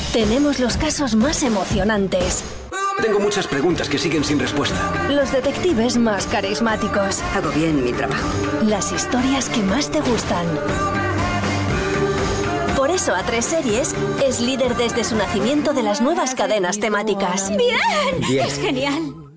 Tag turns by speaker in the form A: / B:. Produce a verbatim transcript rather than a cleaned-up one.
A: Tenemos los casos más emocionantes.
B: Tengo muchas preguntas que siguen sin respuesta.
A: Los detectives más carismáticos.
C: Hago bien mi trabajo.
A: Las historias que más te gustan. Por eso A tres Series es líder desde su nacimiento de las nuevas cadenas temáticas.
D: ¡Bien!
B: Bien.
D: ¡Es genial!